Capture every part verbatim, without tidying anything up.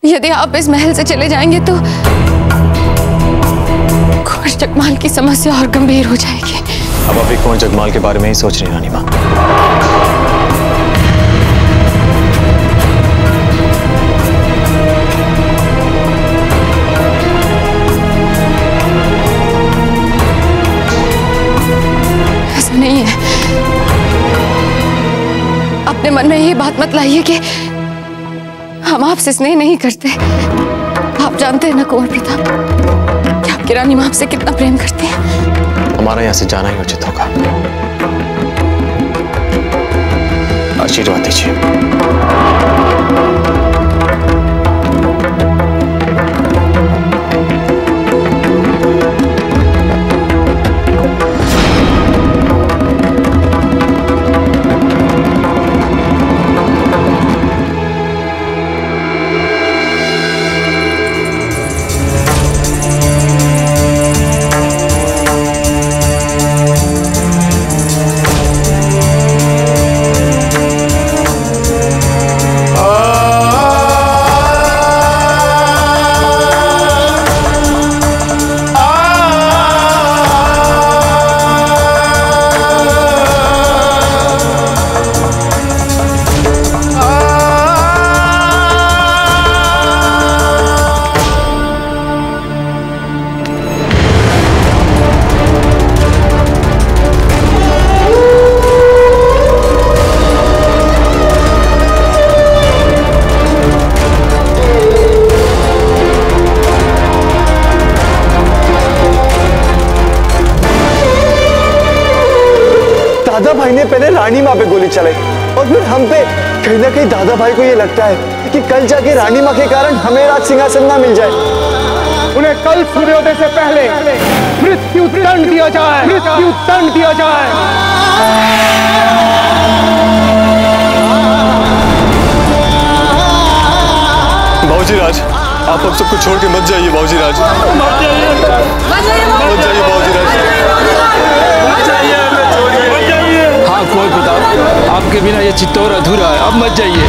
यदि आप इस महल से चले जाएंगे तो कुंवर जगमाल की समस्या और गंभीर हो जाएगी। अब अभी कुंवर जगमाल के बारे में ही सोच रही रानी माँ। ऐसा नहीं है, अपने मन में ये बात मत लाइए कि हम आपसे स्नेह नहीं करते। आप जानते हैं ना कुंवर प्रताप कि आपकी रानी माँ आपसे कितना प्रेम करती है। हमारा यहाँ से जाना ही उचित होगा। आशीर्वाद दीजिए। दादा भाई ने पहले रानी माँ पे गोली चलाई और फिर हम पे। कहीं ना कहीं दादा भाई को ये लगता है कि कल जाके रानी माँ के कारण हमें राज सिंहासन ना मिल जाए। उन्हें कल सूर्योदय से पहले मृत्यु दंड दिया जाए, मृत्यु दंड दिया जाए। बाबूजी राज, आप अब सबको छोड़ के मत जाइए। बाबूजी राज मत जाइए, मत जाइए बाबूजी राज। हाँ कुंवर प्रताप, आपके बिना ये चित्तौर अधूरा है। अब मत जाइए।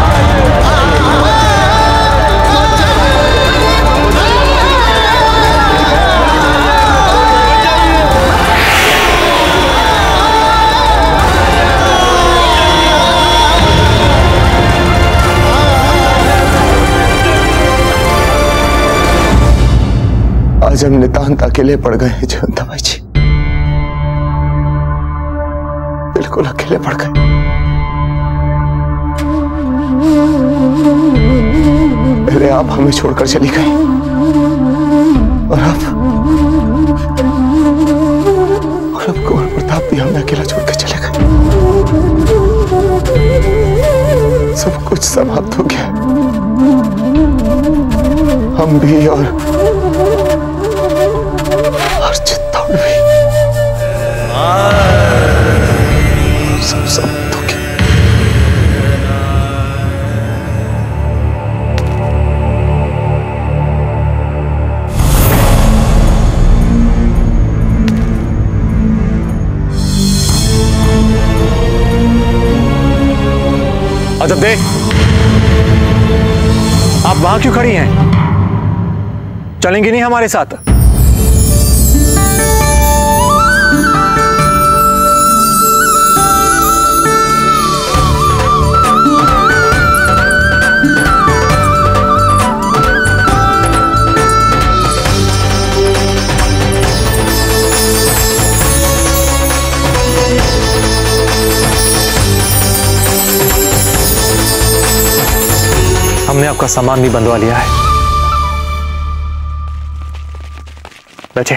आज हम नितांत अकेले पड़ गए हैं जयंता भाई जी, बिल्कुल अकेले पड़ गए। पहले आप हमें छोड़कर चली गई और अब और अब कुंवर प्रताप भी हमें अकेला छोड़कर चले गए। सब कुछ समाप्त हो गया, हम भी और और चित्तौड़ भी। सब समाप्त हो गया। अजब दे, आप वहां क्यों खड़ी हैं? चलेंगी नहीं हमारे साथ? हमने आपका सामान भी बंधवा लिया है। बैठे।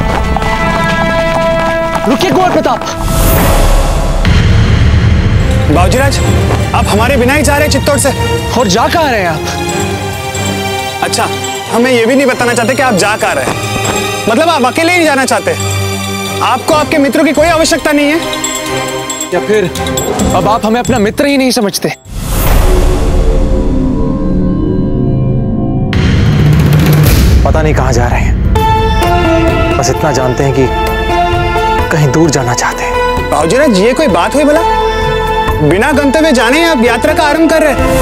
रुकिए कुंवर प्रताप, बाबूजीराज, आप हमारे बिना ही जा रहे हैं चित्तौड़ से? और जा कहाँ रहे हैं आप? अच्छा, हमें ये भी नहीं बताना चाहते कि आप जा कहाँ रहे हैं? मतलब आप अकेले ही नहीं जाना चाहते? आपको आपके मित्रों की कोई आवश्यकता नहीं है? या फिर अब आप हमें अपना मित्र ही नहीं समझते? पता नहीं कहाँ जा रहे हैं, बस इतना जानते हैं कि कहीं दूर जाना चाहते हैं। बाबूजीराज, ये कोई बात हुई भला? बिना गंतव्य जाने आप यात्रा का आरंभ कर रहे हैं?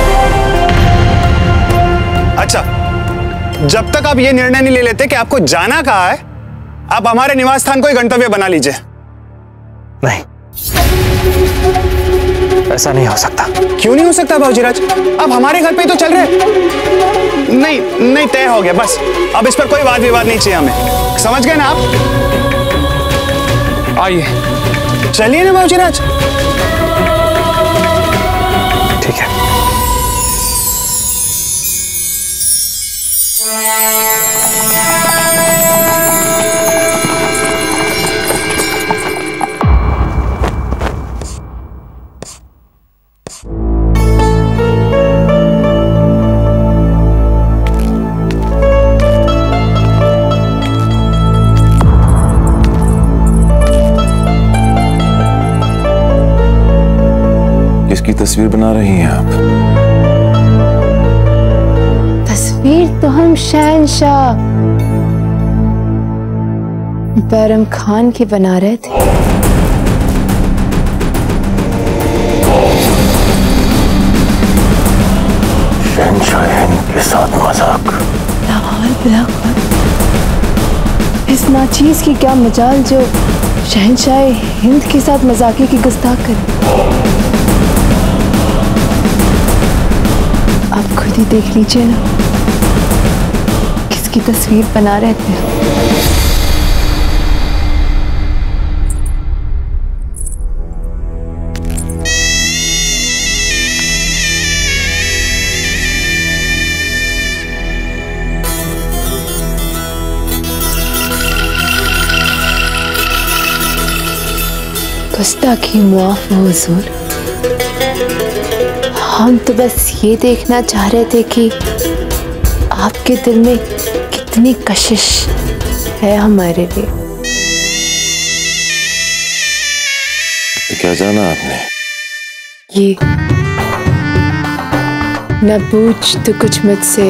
अच्छा, जब तक आप ये निर्णय नहीं ले लेते कि आपको जाना कहाँ है, आप हमारे निवास स्थान को ही गंतव्य बना लीजिए। नहीं, ऐसा नहीं हो सकता। क्यों नहीं हो सकता बाबूजीराज? आप हमारे घर पे ही तो चल रहे। नहीं नहीं, तय हो गया, बस अब इस पर कोई वाद विवाद नहीं चाहिए हमें, समझ गए ना आप? आइए चलिए ना बाबूजीराज। ठीक है। किसकी तस्वीर बना रही हैं आप? तस्वीर तो हम शहंशाह बैरम खान की बना रहे थे। शहंशाह हिंद के साथ मजाक। लाहौल बिलावल, इस नाचीज की क्या मजाल जो शहंशाह हिंद के साथ मजाकी की गुस्ताख करे। आप खुद ही देख लीजिए ना, किसकी तस्वीर बना रहे थे। गुस्ताखी मुआफ हो हुजूर, हम तो बस ये देखना चाह रहे थे कि आपके दिल में कितनी कशिश है हमारे लिए। तो क्या जाना आपने? ये न पूछ तो कुछ मुझसे,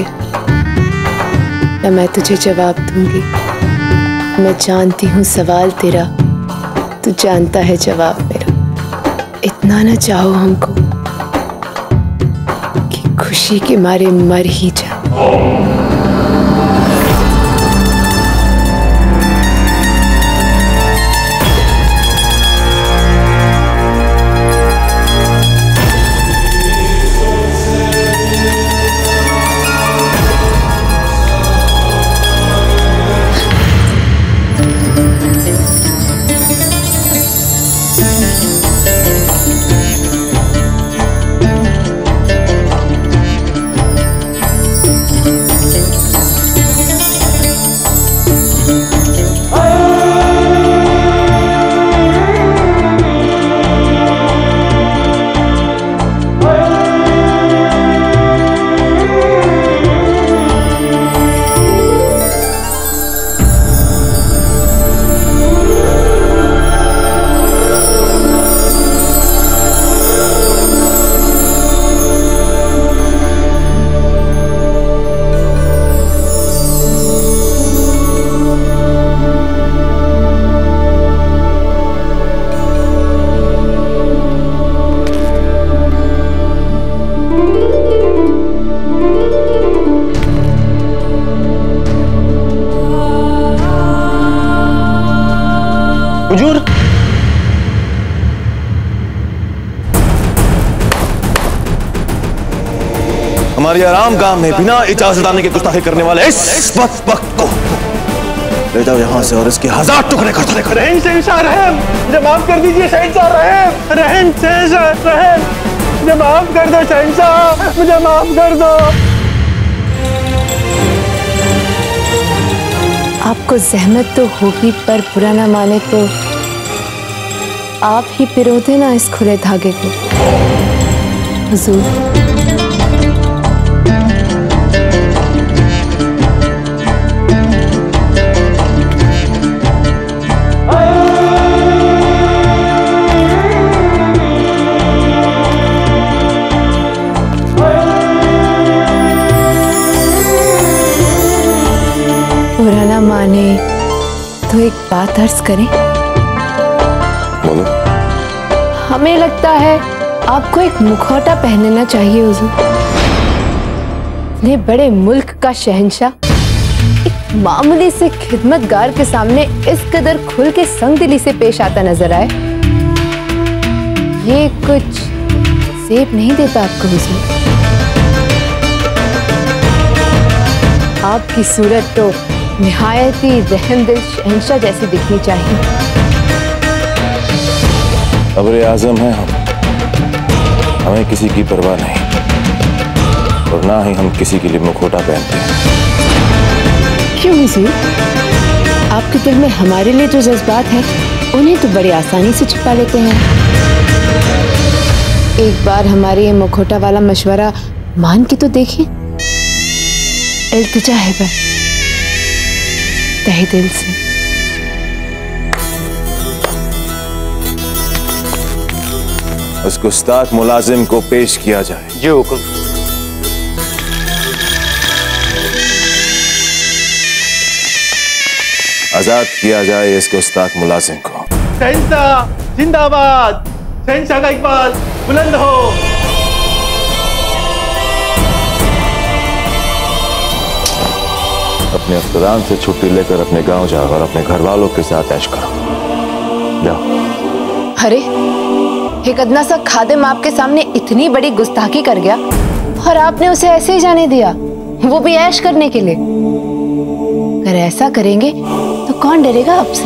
न मैं तुझे जवाब दूंगी। मैं जानती हूँ सवाल तेरा, तू जानता है जवाब मेरा। इतना न चाहो हमको कि खुशी के मारे मर ही जाओ। हुजूर, हमारे आराम गांव में बिना इजाजत आने के गुस्ताखी करने वाले इस बदबख्त को ले जाओ यहाँ से और इसके हजार टुकड़े कर दो। रहम शहंशाह रहम, मुझे माफ कर दीजिए शहंशाह रहम। रहम शहंशाह रहम, मुझे माफ कर दो शहंशाह, मुझे माफ कर दो। आपको जहमत तो होगी, पर बुरा ना माने तो आप ही पिरो देना इस खुले धागे को हुजूर। बुरा ना माने तो एक बात अर्ज करें। बोलो। हमें लगता है आपको एक मुखौटा पहनना चाहिए हुजूर। इतने बड़े मुल्क का शहंशाह एक मामूली से खिदमतगार के सामने इस कदर खुल के संगदिली से पेश आता नजर आए, ये कुछ सेब नहीं देता आपको हुजूर। आपकी सूरत तो निहायत ही रहमदिल शहंशाह जैसी दिखनी चाहिए। अब्र आजम है हम, हमें किसी की परवाह नहीं और ना ही हम किसी के लिए मुखौटा पहनते हैं। क्यों हुजूर? आपके दिल में हमारे लिए जो जज्बात हैं उन्हें तो बड़ी आसानी से छिपा लेते हैं। एक बार हमारे ये मुखौटा वाला मशवरा मान के तो देखिए। इल्तिजा है बस तहे दिल से। उस गुस्ताख मुलाजिम को पेश किया जाए। जी हुक्म। आजाद किया जाए इस गुस्ताख मुलाजिम को। शहंशाह जिंदाबाद, शहंशाह का इकबाल बुलंद हो। अपने अफ्तान से छुट्टी लेकर अपने गांव जाओ और अपने घर वालों के साथ ऐश करो। जाओ। अरे एक अदना सा खादिम आपके सामने इतनी बड़ी गुस्ताखी कर गया और आपने उसे ऐसे ही जाने दिया, वो भी ऐश करने के लिए। अगर ऐसा करेंगे तो कौन डरेगा आपसे?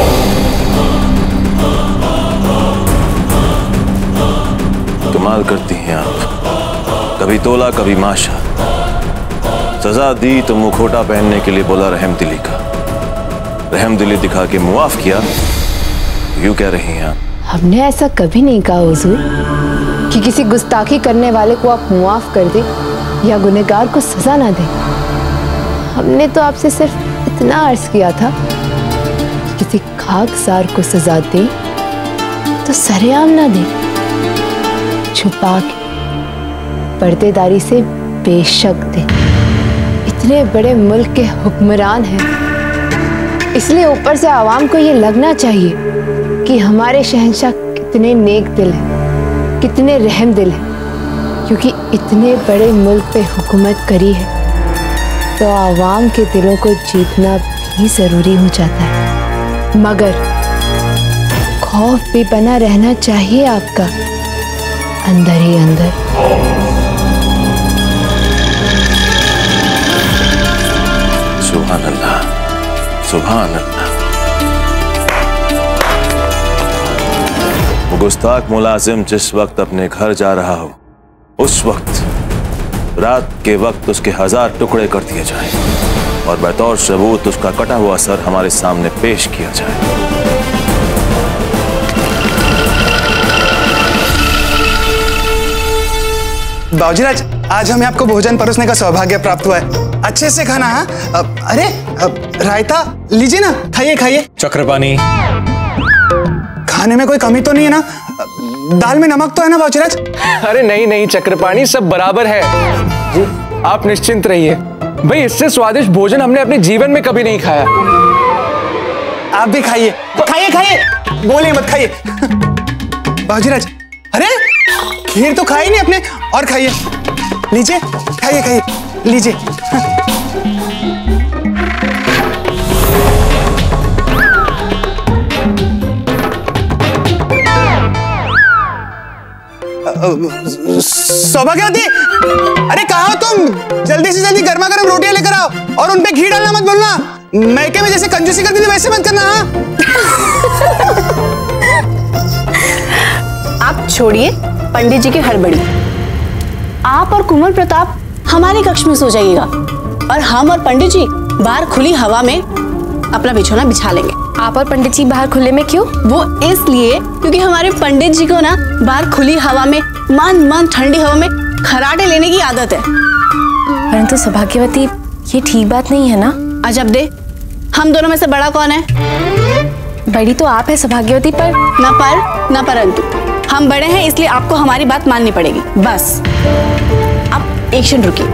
कमाल करती हैं आप, कभी तोला कभी माशा। सजा दी तो मुखौटा पहनने के लिए बोला रहमदिली का, रहमदिली दिखा के मुआफ किया। यूं कह रही हैं आप? हमने ऐसा कभी नहीं कहा हुजूर कि किसी गुस्ताखी करने वाले को आप मुआफ कर दे या गुनहगार को सजा ना दे। हमने तो आपसे सिर्फ इतना अर्ज किया था कि किसी खाकसार को सजा दे तो सरेआम ना दे, छुपा के पर्देदारी से बेशक दे। इतने बड़े मुल्क के हुक्मरान हैं, इसलिए ऊपर से आवाम को ये लगना चाहिए कि हमारे शहंशाह कितने नेक दिल हैं, कितने रहम दिल हैं। क्योंकि इतने बड़े मुल्क पे हुकूमत करी है तो आवाम के दिलों को जीतना भी जरूरी हो जाता है। मगर खौफ भी बना रहना चाहिए आपका अंदर ही अंदर। सुभान अल्लाह, सुभान अल्लाह। वो गुस्ताख मुलाजिम जिस वक्त अपने घर जा रहा हो, उस वक्त रात के वक्त उसके हजार टुकड़े कर दिए जाए और बतौर सबूत उसका कटा हुआ सर हमारे सामने पेश किया जाए। बाबूजीराज, आज हमें आपको भोजन परोसने का सौभाग्य प्राप्त हुआ है। अच्छे से खाना। हाँ, अरे अब रायता लीजिए ना, खाइए खाइए। चक्रपाणी, खाने में कोई कमी तो नहीं है ना? दाल में नमक तो है ना बाबूजीराज? अरे नहीं नहीं चक्रपाणी, सब बराबर है जी, आप निश्चिंत रहिए। भाई इससे स्वादिष्ट भोजन हमने अपने जीवन में कभी नहीं खाया। आप भी खाइए खाइए खाइए, बोले मत खाइए। बाबूजीराज, अरे खीर तो खाई नहीं अपने, और खाइए। लीजिए, खाइए खाइए, लीजिए। सौभाग्यवती, अरे कहाँ हो तुम? जल्दी से जल्दी गर्मा गर्म रोटियां लेकर आओ और उन पे घी डालना मत भूलना। मैके में जैसे कंजूसी करती थी वैसे मत करना। आप छोड़िए पंडित जी की हड़बड़ी। आप और कुंवर प्रताप हमारे कक्ष में सो जाइएगा और हम और पंडित जी बाहर खुली हवा में अपना बिछौना बिछा लेंगे। आप और पंडित जी बाहर खुले में क्यों? वो इसलिए क्योंकि हमारे पंडित जी को ना बाहर खुली हवा में मन मन ठंडी हवा में खराटे लेने की आदत है। परंतु सौभाग्यवती, ये ठीक बात नहीं है ना। अजब दे, हम दोनों में से बड़ा कौन है? बड़ी तो आप है सौभाग्यवती, पर न पर न परंतु हम बड़े हैं, इसलिए आपको हमारी बात माननी पड़ेगी। बस अब एक क्षण रुकिए।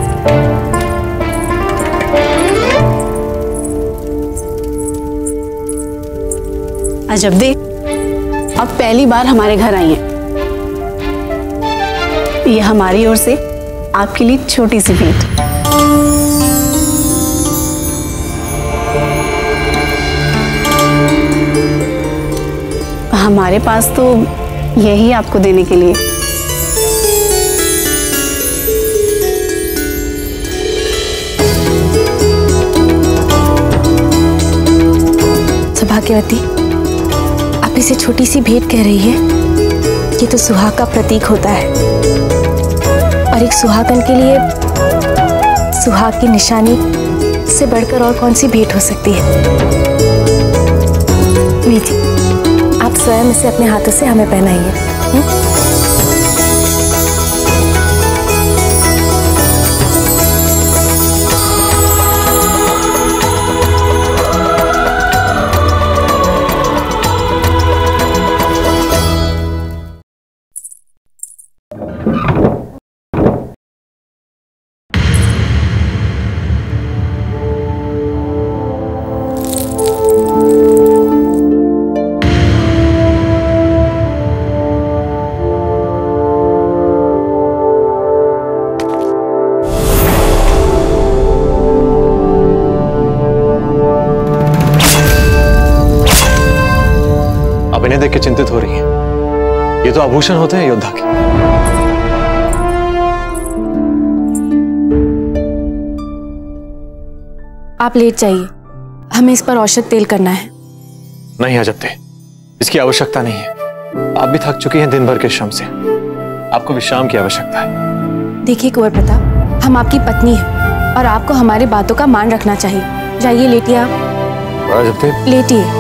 अजब दे, अब पहली बार हमारे घर आई हैं। ये हमारी ओर से आपके लिए छोटी सी भेंट। हमारे पास तो यही आपको देने के लिए। सौभाग्यवती, आप इसे छोटी सी भेंट कह रही है? ये तो सुहाग का प्रतीक होता है, और एक सुहागन के लिए सुहाग की निशानी से बढ़कर और कौन सी भेंट हो सकती है? लीजिए, आप स्वयं इसे अपने हाथों से हमें पहनाइए। देख के चिंतित हो रही हैं। ये तो आभूषण होते हैं योद्धा के। आप लेट जाइए, हमें इस पर औषध तेल करना है। नहीं अजबते, इसकी आवश्यकता नहीं है। आप भी थक चुकी हैं दिन भर के श्रम से, आपको विश्राम की आवश्यकता है। देखिए कुंवर प्रताप, हम आपकी पत्नी हैं और आपको हमारी बातों का मान रखना चाहिए। जाइए, लेटिए आप। अजबते, लेटिए।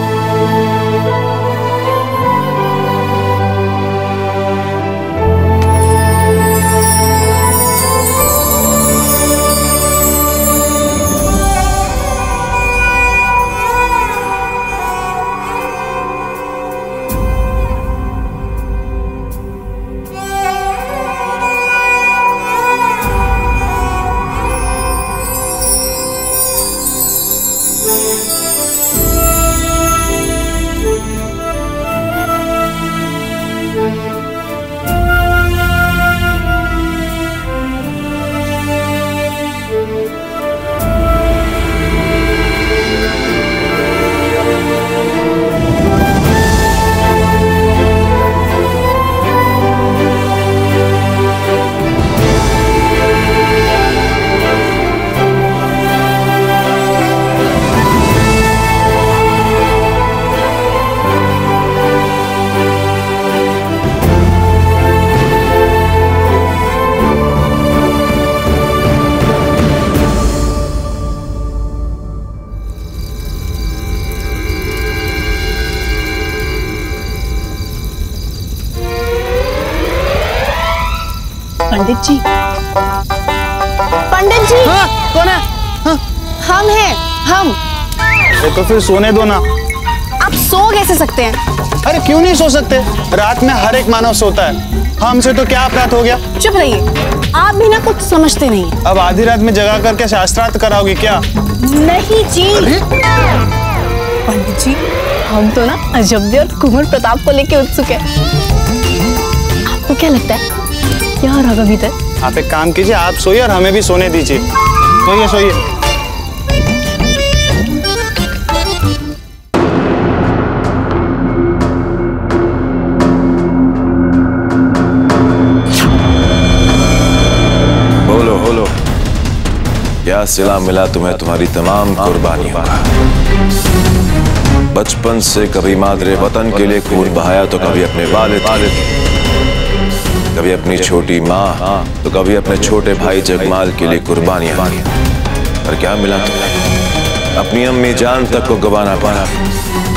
पंडित जी, पंडित जी। हाँ, कौन है? हाँ। हम हैं, हम। ये तो फिर सोने दो ना। आप सो कैसे सकते हैं? अरे क्यों नहीं सो सकते? रात में हर एक मानव सोता है, हमसे तो क्या अपराध हो गया? चुप रहिए, आप भी ना कुछ समझते नहीं। अब आधी रात में जगा करके शास्त्रार्थ कराओगी क्या? नहीं जी। पंडित जी, हम तो ना अजब और कुंवर प्रताप को लेके उत्सुक है। आपको क्या लगता है क्या हो रहा है भीतर? आप एक काम कीजिए, आप सोइए और हमें भी सोने दीजिए। सोइए सोइए। बोलो बोलो, क्या सिला मिला तुम्हें तुम्हारी तमाम कुर्बानियों का? बचपन से कभी मादरे वतन के लिए खून बहाया तो कभी अपने वालिद, कभी अपनी छोटी माँ तो कभी अपने छोटे भाई जगमाल के लिए कुर्बानियां। पर क्या मिला तुम्हें? अपनी अम्मी जान तक को गंवाना पड़ा।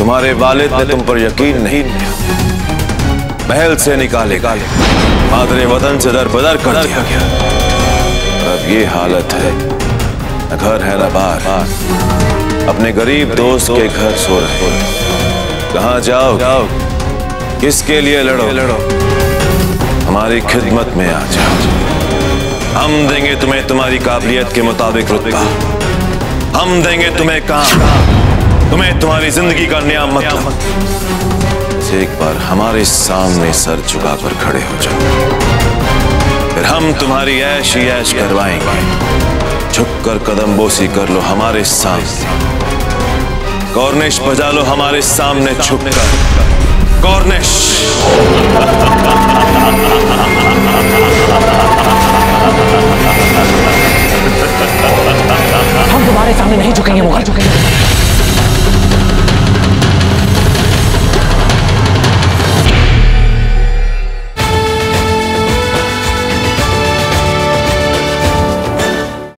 तुम्हारे वालिद ने तुम पर यकीन नहीं किया, महल से निकाले गाले, मादरे वतन से दरबदर कर दिया गया। अब ये हालत है, न घर है न बार, अपने गरीब दोस्त के घर सो रहे। कहाँ जाओ, किसके लिए लड़ो? लड़ो हमारी खिदमत में आ जाओ। हम देंगे तुम्हें तुम्हारी काबिलियत के मुताबिक रुतबा, हम देंगे तुम्हें काम, तुम्हें तुम्हारी जिंदगी का नया मतलब। एक बार हमारे सामने सर झुकाकर खड़े हो जाओ, फिर हम तुम्हारी ऐश ही ऐश करवाएंगे। झुककर कदम बोसी कर लो हमारे सामने, कॉर्निश बजा लो हमारे सामने झुककर। कॉर्निश हम तुम्हारे सामने नहीं झुकेंगे मुगल,